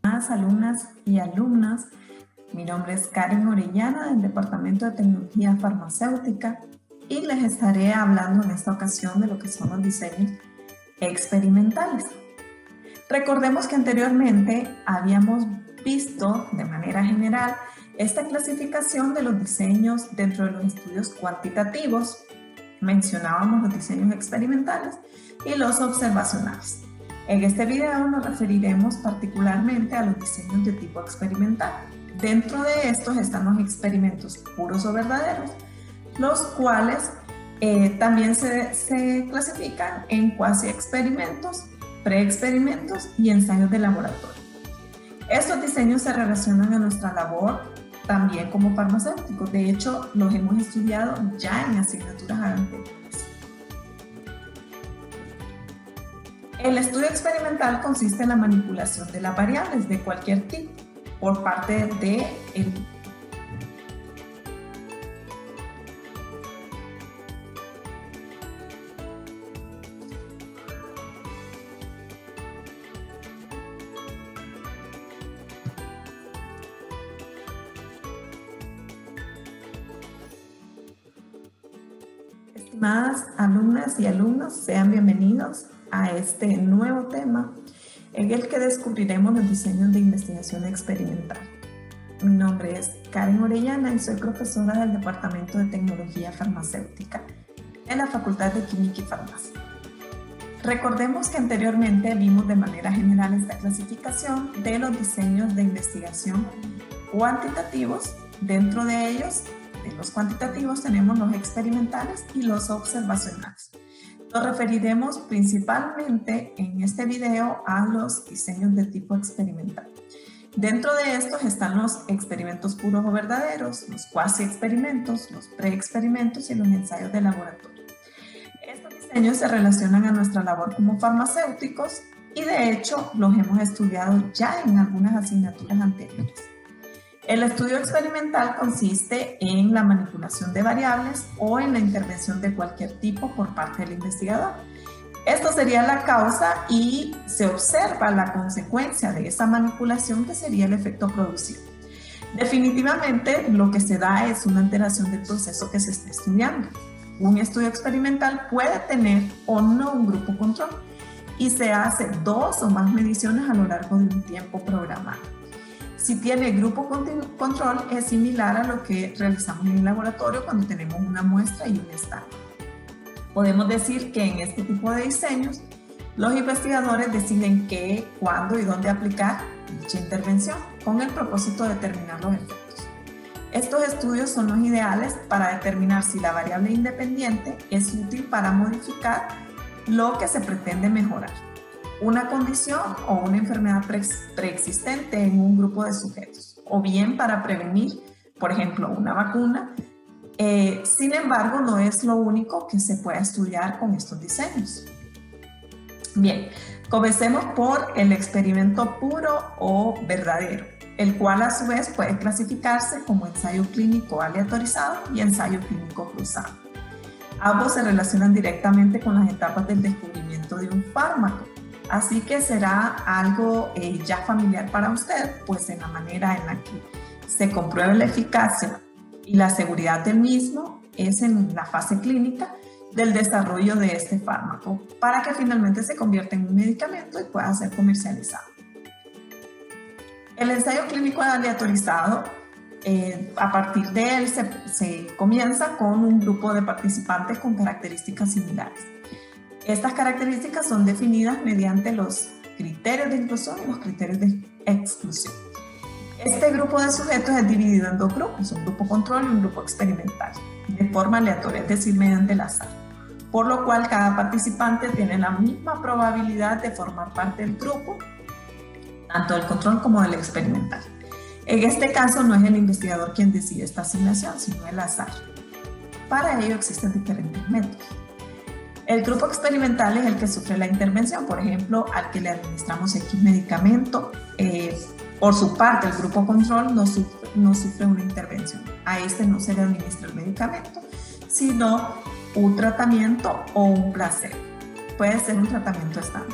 Alumnas y alumnas, mi nombre es Karen Orellana del Departamento de Tecnología Farmacéutica y les estaré hablando en esta ocasión de lo que son los diseños experimentales. Recordemos que anteriormente habíamos visto de manera general esta clasificación de los diseños dentro de los estudios cuantitativos. Mencionábamos los diseños experimentales y los observacionales. En este video nos referiremos particularmente a los diseños de tipo experimental. Dentro de estos están los experimentos puros o verdaderos, los cuales también se clasifican en cuasi experimentos, preexperimentos y ensayos de laboratorio. Estos diseños se relacionan a nuestra labor también como farmacéuticos. De hecho, los hemos estudiado ya en asignaturas anteriores. El estudio experimental consiste en la manipulación de las variables de cualquier tipo por parte de Estimadas alumnas y alumnos, sean bienvenidos a este nuevo tema en el que descubriremos los diseños de investigación experimental. Mi nombre es Karen Orellana y soy profesora del Departamento de Tecnología Farmacéutica en la Facultad de Química y Farmacia. Recordemos que anteriormente vimos de manera general esta clasificación de los diseños de investigación cuantitativos. Dentro de ellos, de los cuantitativos, tenemos los experimentales y los observacionales. Nos referiremos principalmente en este video a los diseños de tipo experimental. Dentro de estos están los experimentos puros o verdaderos, los cuasi experimentos, los preexperimentos y los ensayos de laboratorio. Estos diseños se relacionan a nuestra labor como farmacéuticos y de hecho los hemos estudiado ya en algunas asignaturas anteriores. El estudio experimental consiste en la manipulación de variables o en la intervención de cualquier tipo por parte del investigador. Esto sería la causa y se observa la consecuencia de esa manipulación, que sería el efecto producido. Definitivamente lo que se da es una alteración del proceso que se está estudiando. Un estudio experimental puede tener o no un grupo control y se hace 2 o más mediciones a lo largo de un tiempo programado. Si tiene grupo control, es similar a lo que realizamos en el laboratorio cuando tenemos una muestra y un estándar. Podemos decir que en este tipo de diseños, los investigadores deciden qué, cuándo y dónde aplicar dicha intervención con el propósito de determinar los efectos. Estos estudios son los ideales para determinar si la variable independiente es útil para modificar lo que se pretende mejorar, una condición o una enfermedad preexistente en un grupo de sujetos, o bien para prevenir, por ejemplo, una vacuna. Sin embargo, no es lo único que se puede estudiar con estos diseños. Bien, comencemos por el experimento puro o verdadero, el cual a su vez puede clasificarse como ensayo clínico aleatorizado y ensayo clínico cruzado. Ambos se relacionan directamente con las etapas del descubrimiento de un fármaco. Así que será algo ya familiar para usted, pues en la manera en la que se comprueba la eficacia y la seguridad del mismo es en la fase clínica del desarrollo de este fármaco para que finalmente se convierta en un medicamento y pueda ser comercializado. El ensayo clínico aleatorizado, a partir de él se comienza con un grupo de participantes con características similares. Estas características son definidas mediante los criterios de inclusión y los criterios de exclusión. Este grupo de sujetos es dividido en 2 grupos, un grupo control y un grupo experimental, de forma aleatoria, es decir, mediante el azar, por lo cual cada participante tiene la misma probabilidad de formar parte del grupo, tanto del control como del experimental. En este caso no es el investigador quien decide esta asignación, sino el azar. Para ello existen diferentes métodos. El grupo experimental es el que sufre la intervención, por ejemplo, al que le administramos X medicamento. Por su parte, el grupo control no sufre una intervención. A este no se le administra el medicamento, sino un tratamiento o un placebo. Puede ser un tratamiento estándar.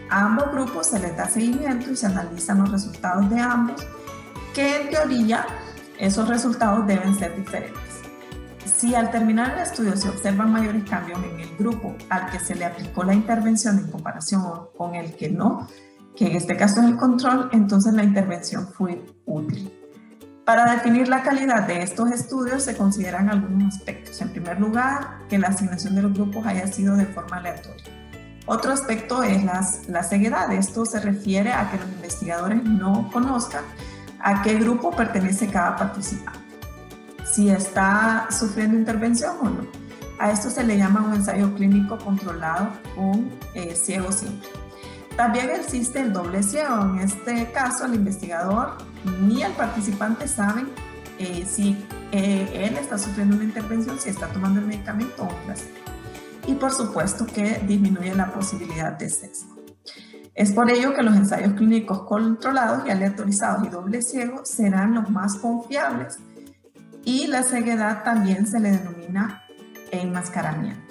A ambos grupos se les da seguimiento y se analizan los resultados de ambos, que en teoría esos resultados deben ser diferentes. Si al terminar el estudio se observan mayores cambios en el grupo al que se le aplicó la intervención en comparación con el que no, que en este caso es el control, entonces la intervención fue útil. Para definir la calidad de estos estudios se consideran algunos aspectos. En primer lugar, que la asignación de los grupos haya sido de forma aleatoria. Otro aspecto es la ceguedad. Esto se refiere a que los investigadores no conozcan a qué grupo pertenece cada participante, si está sufriendo intervención o no. A esto se le llama un ensayo clínico controlado con ciego simple. También existe el doble ciego. En este caso, el investigador ni el participante saben si él está sufriendo una intervención, si está tomando el medicamento o un placebo. Y por supuesto que disminuye la posibilidad de sesgo. Es por ello que los ensayos clínicos controlados y aleatorizados y doble ciego serán los más confiables, y la ceguedad también se le denomina enmascaramiento.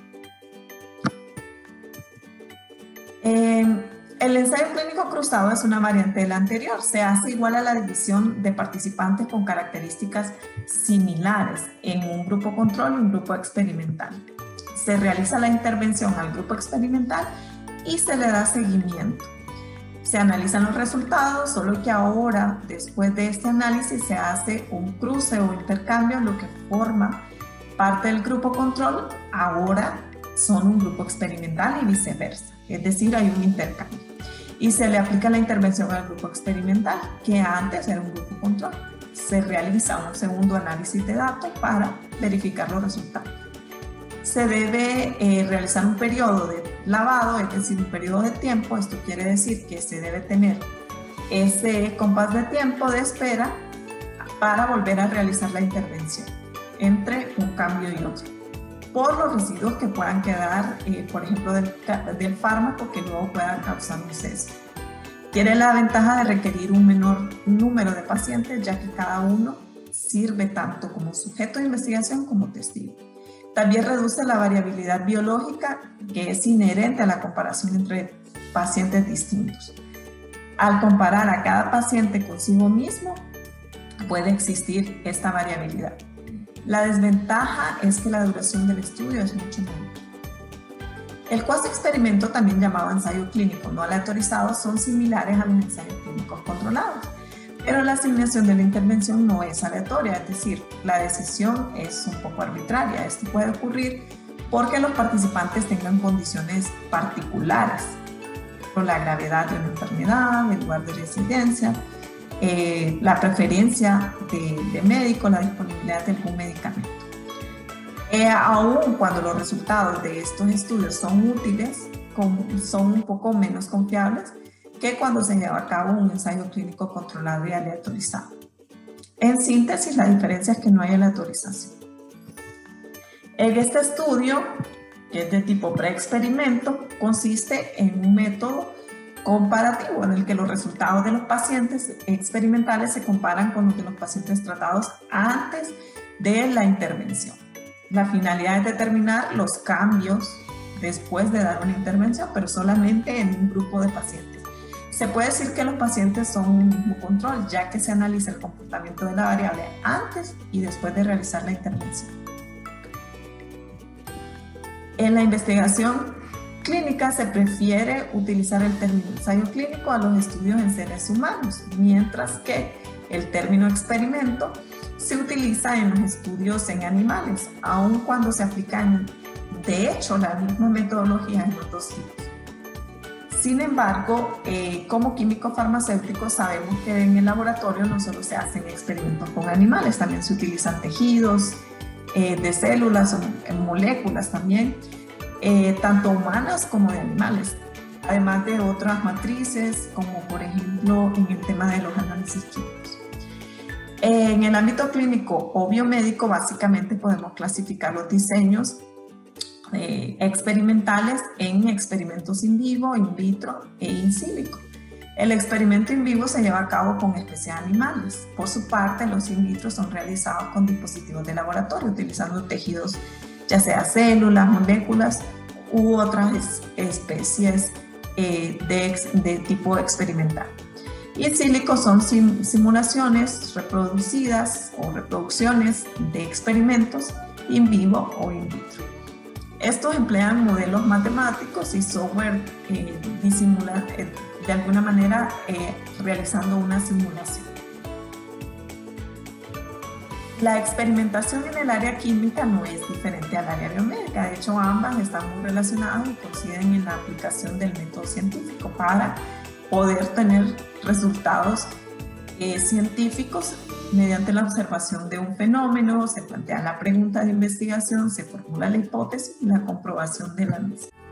El ensayo clínico cruzado es una variante del anterior. Se hace igual a la división de participantes con características similares en un grupo control y un grupo experimental. Se realiza la intervención al grupo experimental y se le da seguimiento. Se analizan los resultados, solo que ahora, después de este análisis, se hace un cruce o intercambio, lo que forma parte del grupo control, ahora son un grupo experimental y viceversa. Es decir, hay un intercambio. Y se le aplica la intervención al grupo experimental, que antes era un grupo control. Se realiza un segundo análisis de datos para verificar los resultados. Se debe realizar un periodo de lavado, es decir, un periodo de tiempo. Esto quiere decir que se debe tener ese compás de tiempo de espera para volver a realizar la intervención entre un cambio y otro, por los residuos que puedan quedar, por ejemplo, del fármaco, que luego pueda causar un sesgo. Tiene la ventaja de requerir un menor número de pacientes, ya que cada uno sirve tanto como sujeto de investigación como testigo. También reduce la variabilidad biológica, que es inherente a la comparación entre pacientes distintos. Al comparar a cada paciente consigo mismo, puede existir esta variabilidad. La desventaja es que la duración del estudio es mucho menor. El cuasi experimento, también llamado ensayo clínico no aleatorizado, son similares a los ensayos clínicos controlados, pero la asignación de la intervención no es aleatoria, es decir, la decisión es un poco arbitraria. Esto puede ocurrir porque los participantes tengan condiciones particulares, por la gravedad de una enfermedad, el lugar de residencia, la preferencia de médico, la disponibilidad de algún medicamento. Aún cuando los resultados de estos estudios son útiles, son un poco menos confiables que cuando se lleva a cabo un ensayo clínico controlado y aleatorizado. En síntesis, la diferencia es que no hay aleatorización. En este estudio, que es de tipo preexperimento, consiste en un método comparativo en el que los resultados de los pacientes experimentales se comparan con los de los pacientes tratados antes de la intervención. La finalidad es determinar los cambios después de dar una intervención, pero solamente en un grupo de pacientes. Se puede decir que los pacientes son un mismo control, ya que se analiza el comportamiento de la variable antes y después de realizar la intervención. En la investigación clínica se prefiere utilizar el término ensayo clínico a los estudios en seres humanos, mientras que el término experimento se utiliza en los estudios en animales, aun cuando se aplican, de hecho, la misma metodología en los dos tipos. Sin embargo, como químicos farmacéuticos sabemos que en el laboratorio no solo se hacen experimentos con animales, también se utilizan tejidos de células o moléculas también, tanto humanas como de animales, además de otras matrices, como por ejemplo en el tema de los análisis químicos. En el ámbito clínico o biomédico, básicamente podemos clasificar los diseños experimentales en experimentos in vivo, in vitro e in silico. El experimento in vivo se lleva a cabo con especies animales. Por su parte, los in vitro son realizados con dispositivos de laboratorio, utilizando tejidos, ya sea células, moléculas u otras especies de tipo experimental. Y in silico son simulaciones reproducidas o reproducciones de experimentos in vivo o in vitro. Estos emplean modelos matemáticos y software de alguna manera realizando una simulación. La experimentación en el área química no es diferente al área biomédica. De hecho, ambas están muy relacionadas y coinciden en la aplicación del método científico para poder tener resultados científicos mediante la observación de un fenómeno. Se plantea la pregunta de investigación, se formula la hipótesis y la comprobación de la misma.